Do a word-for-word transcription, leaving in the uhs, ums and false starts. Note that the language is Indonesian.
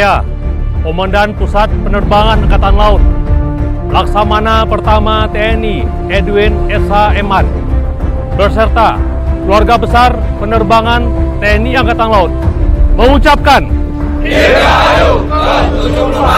Saya, Komandan Pusat Penerbangan Angkatan Laut, Laksamana Pertama T N I Edwin S H Eman, beserta keluarga besar penerbangan T N I Angkatan Laut, mengucapkan Dirgahayu ke tujuh puluh empat.